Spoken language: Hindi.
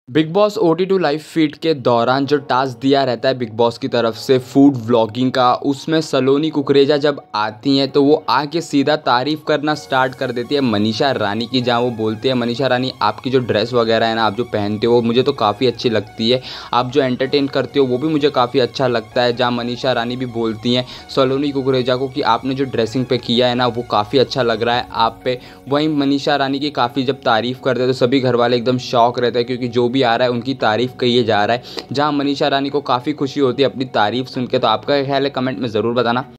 Big boss OT2 live feed के दौरान जो टास्क दिया रहता है बिग बॉस की तरफ से फूड व्लॉगिंग का, उसमें सलोनी कुकरेजा जब आती हैं तो वो आके सीधा तारीफ़ करना स्टार्ट कर देती है मनीषा रानी की। जहाँ वो बोलती है, मनीषा रानी आपकी जो ड्रेस वगैरह है ना, आप जो पहनते हो मुझे तो काफ़ी अच्छी लगती है, आप जो एंटरटेन करते हो वो भी मुझे काफ़ी अच्छा लगता है। जहाँ मनीषा रानी भी बोलती हैं सलोनी कुकरेजा को कि आपने जो ड्रेसिंग पे किया है ना वो काफ़ी अच्छा लग रहा है आप पे। वहीं मनीषा रानी की काफ़ी जब तारीफ़ करते हैं तो सभी घर वाले एकदम शॉक रहते हैं, क्योंकि जो भी आ रहा है उनकी तारीफ़ कही जा रहा है। जहां मनीषा रानी को काफ़ी खुशी होती है अपनी तारीफ़ सुन के। तो आपका क्या ख्याल है, कमेंट में ज़रूर बताना।